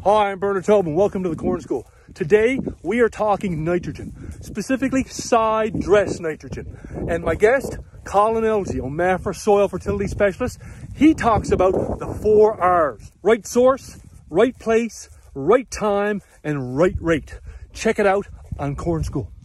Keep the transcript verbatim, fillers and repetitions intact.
Hi, I'm Bernard Tobin. Welcome to the Corn School. Today, we are talking nitrogen, specifically side dress nitrogen. And my guest, Colin Elsie, Omafra Soil Fertility Specialist, he talks about the four R's. Right source, right place, right time, and right rate. Check it out on Corn School.